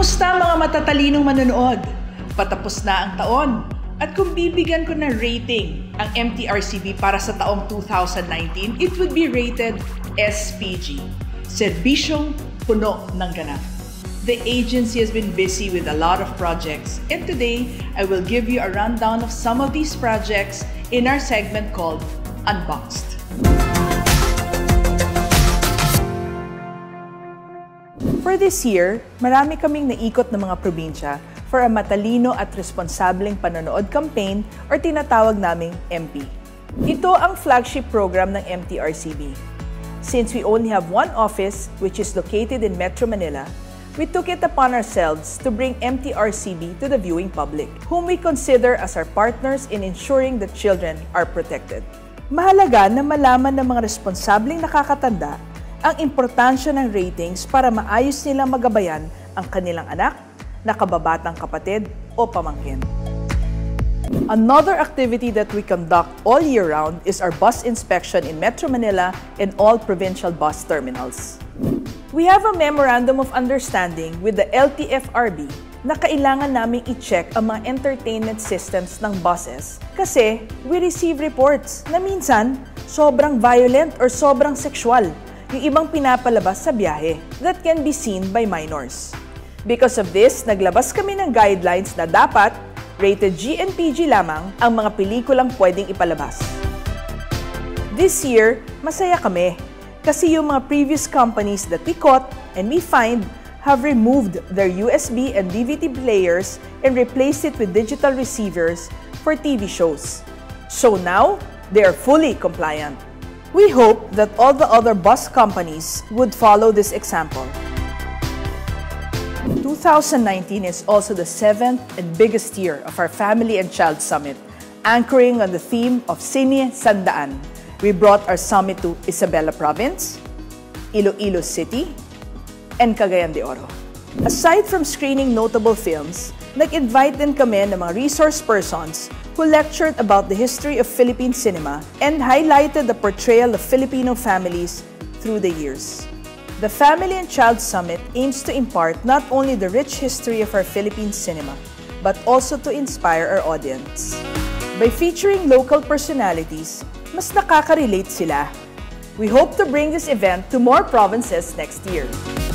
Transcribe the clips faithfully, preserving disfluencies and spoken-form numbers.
Kumusta mga matatalinong manonood? Patapos na ang taon. At kung bibigyan ko ng rating ang M T R C B para sa taong two thousand nineteen, it would be rated S P G. Serbisyong puno ng ganap. The agency has been busy with a lot of projects, and today I will give you a rundown of some of these projects in our segment called Unboxed. For this year, marami kaming naikot na mga probinsya for a matalino at responsableng panonood campaign or tinatawag naming M P. Ito ang flagship program ng M T R C B. Since we only have one office, which is located in Metro Manila, we took it upon ourselves to bring M T R C B to the viewing public, whom we consider as our partners in ensuring that children are protected. Mahalaga na malaman ng mga responsableng nakakatanda ang importansya ng ratings para maayos nilang magabayan ang kanilang anak, nakababatang kapatid o pamangkin. Another activity that we conduct all year round is our bus inspection in Metro Manila and all provincial bus terminals. We have a memorandum of understanding with the L T F R B na kailangan naming i-check ang mga entertainment systems ng buses kasi we receive reports na minsan sobrang violent or sobrang sexual yung ibang pinapalabas sa biyahe that can be seen by minors. Because of this, naglabas kami ng guidelines na dapat rated G and P G lamang ang mga pelikulang pwedeng ipalabas. This year, masaya kami kasi yung mga previous companies that we caught and we find have removed their U S B and D V D players and replaced it with digital receivers for T V shows. So now, they are fully compliant. We hope that all the other bus companies would follow this example. two thousand nineteen is also the seventh and biggest year of our Family and Child Summit, anchoring on the theme of Sine Sandaan. We brought our summit to Isabela Province, Iloilo City, and Cagayan de Oro. Aside from screening notable films, nag-invite din kami ng mga resource persons who lectured about the history of Philippine cinema and highlighted the portrayal of Filipino families through the years. The Family and Child Summit aims to impart not only the rich history of our Philippine cinema, but also to inspire our audience. By featuring local personalities, mas nakaka-relate sila. We hope to bring this event to more provinces next year.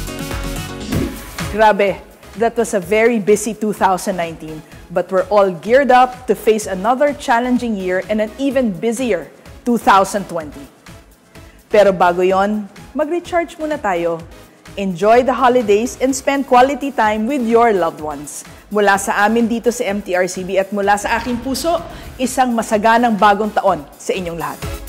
Grabe, that was a very busy two thousand nineteen, but we're all geared up to face another challenging year and an even busier two thousand twenty. Pero bago yon, mag-recharge muna tayo. Enjoy the holidays and spend quality time with your loved ones. Mula sa amin dito sa M T R C B at mula sa aking puso, isang masaganang bagong taon sa inyong lahat.